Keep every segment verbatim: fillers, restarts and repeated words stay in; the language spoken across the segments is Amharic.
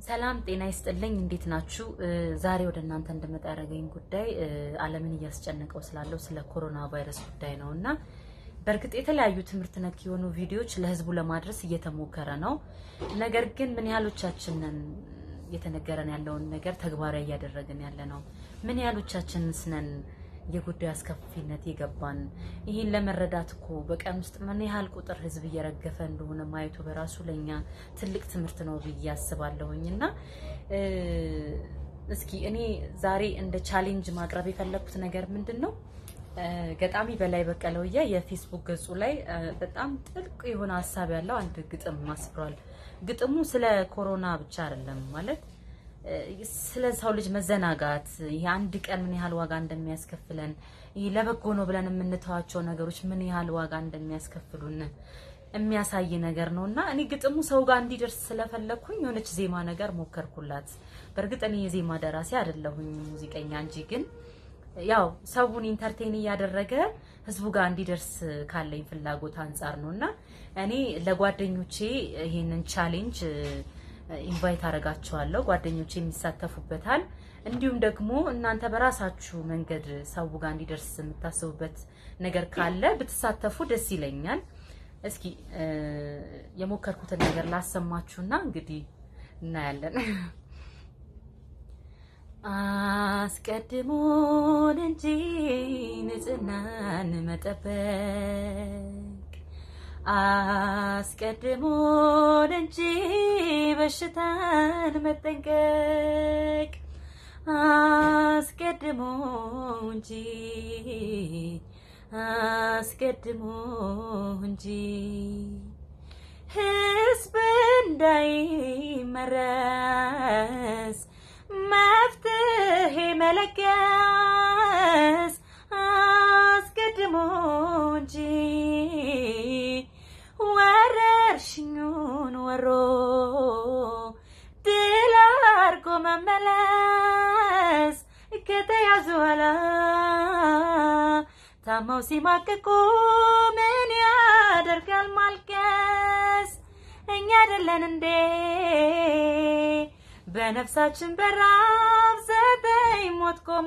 ሰላም ጤና ይስጥልኝ እንዴት ናችሁ ዛሬ ወደ እናንተ እንደመጣ ያረጋኝ ጉዳይ ዓለምን እያስጨነቀው ስላለው ስለ ኮሮና ቫይረስ ጉዳይ ነውና በርግጥ የተለያዩ ትምርት ነክ የሆኑ ቪዲዮዎች ለህዝቡ ለማድረስ እየተሞከረ ነው ነገር ግን ምን ያህሎቻችንን የተነገረን ያለውን ነገር ተግባራዊ ያደረግን ያለ ነው ምን ያህሎቻችንስ ነን የጉዳዩ አስከፊነት ይገባን ይሄን ለመረዳት እኮ በቀን ውስጥ ምን ያህል ቁጥር ህዝብ እየረገፈ እንደሆነ ማየቱ በራሱ ለኛ ትልቅ ትምርት ነው ብዬ አስባለሁኝና እስኪ እኔ ዛሬ እንደ ቻሌንጅ ማቅረብ የፈለኩት ነገር ምንድነው ገጣሚ በላይ በቀለውያ የፌስቡክ ገጹ ላይ በጣም ጥልቅ የሆነ ሐሳብ ያለው አንድ ግጥም ማስፍሯል ግጥሙ ስለ ኮሮና ብቻ አይደለም ማለት ስለ ሰው ልጅ መዘናጋት ይሄ አንድ ቀን ምን ያህል ዋጋ እንደሚያስከፍለን ይሄ ለበጎ ነው ብለን የምንተዋቸው ነገሮች ምን ያህል ዋጋ እንደሚያስከፍሉን የሚያሳይ ነገር ነውና እኔ ግጥሙ ሰው ጋር እንዲደርስ ስለፈለኩኝ የሆነች ዜማ ነገር ሞከርኩላት በርግጥ እኔ የዜማ ደራሲ አይደለሁኝ ሙዚቀኛ እንጂ ግን ያው ሰውን ኢንተርቴይን ያደረገ ህዝቡ ጋር እንዲደርስ ካለኝ ፍላጎት አንፃር ነውና እኔ ለጓደኞቼ ይሄንን ቻሌንጅ ኢንቫይት አረጋቸዋለሁ ጓደኞቼ የሚሳተፉበታል እንዲሁም ደግሞ እናንተ በራሳችሁ መንገድ ሰው ጋር እንዲደርስ የምታስቡበት ነገር ካለ ብትሳተፉ ደስ ይለኛል እስኪ የሞከርኩት ነገር ላሰማችሁና እንግዲህ እናያለን አስቀድሞን እንጂ ንጽህናን መጠበቅ አስቀድሞን እንጂ በሽታን መጠንቀቅ አስቀድሞ እንጂ አስቀድሞ እንጂ ህዝብ እንዳይመረስ መፍትሄ መለገስ አስቀድሞ እንጂ ወረርሽኙን ወሮ ድል አድርጎ መመለስ ከተያዙ ኋላ ታመው ሲማቅቁ ምን ያደርጋል ማልቀስ እኛ አይደለን እንዴ በነፍሳችን በራብ ዘጠኝ ሞት ቆሞ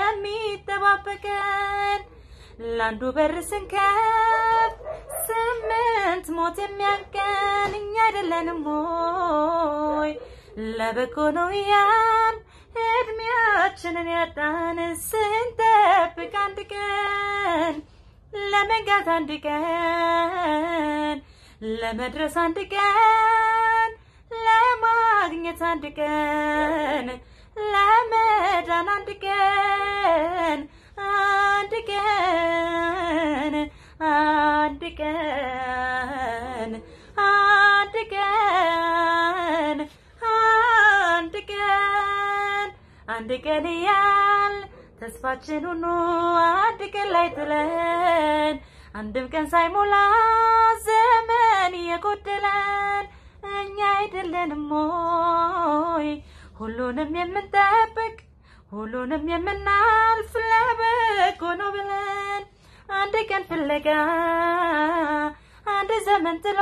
የሚጠባበቀን ላንዱ በር ስንከፍ ስምንት ሞት የሚያንቀን እኛ አይደለንም ሆይ ለበጎ ነው ያን እድሜያችንን ያጣን ስንጠብቅ አንድ ቀን ለመንጋት አንድ ቀን ለመድረስ አንድ ቀን ለማግኘት አንድ ቀን ለመዳን አንድ ቀን አንድ ቀን አንድ ቀን አንድ ቀን አንድ ቀን አንድ ቀን ያል ተስፋችን ሁሉ አንድ ቀን ላይ ጥለን አንድም ቀን ሳይሞላ ዘመን የጎደለን እኛ አይደለንም ሞይ ሁሉንም የምንጠብቅ ሁሉንም የምናልፍ ለበጎ ነው ብለን አንድ ቀን ፍለጋ አንድ ዘመን ጥሎ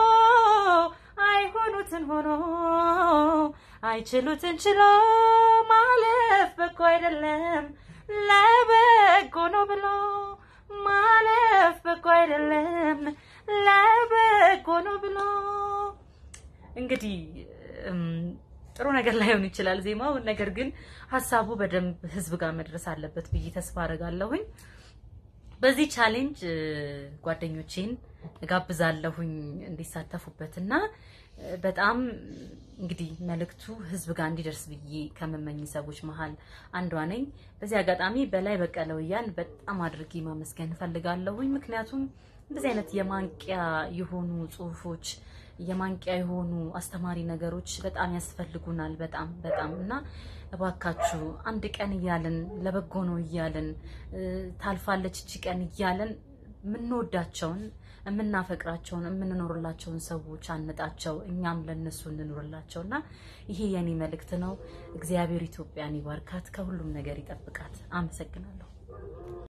አይሆኑትን ሆኖ አይችሉትን ችሎ ማለፍ በጎ አይደለም ለበጎ ነው ብሎ ማለፍ በጎ አይደለም ለበጎ ነው ብሎ እንግዲህ ጥሩ ነገር ላይሆን ይችላል ዜማው ነገር ግን ሐሳቡ በደንብ ህዝብ ጋር መድረስ አለበት ብዬ ተስፋ አረጋለሁኝ በዚህ ቻሌንጅ ጓደኞቼን ጋብዛለሁኝ እንዲሳተፉበትና በጣም እንግዲህ መልክቱ ህዝብ ጋር እንዲደርስ ብዬ ከመመኝ ሰዎች መሃል አንዷ ነኝ በዚህ አጋጣሚ በላይ በቀለውያን በጣም አድርጌ ማመስገን ፈልጋለሁኝ ምክንያቱም እንደዚህ አይነት የማንቂያ የሆኑ ጽሁፎች የማንቂያ የሆኑ አስተማሪ ነገሮች በጣም ያስፈልጉናል በጣም በጣም እና እባካችሁ አንድ ቀን ይያለን ለበጎ ነው ይያለን ታልፋለች እቺ ቀን ይያለን ምንወዳቸውን እምናፈቅራቸውን እምንኖርላቸውን ሰዎች አንጣቸው እኛም ለነሱ እንኖርላቸውና ይሄ የኔ መልእክት ነው እግዚአብሔር ኢትዮጵያን ይባርካት ከሁሉም ነገር ይጠብቃት አመሰግናለሁ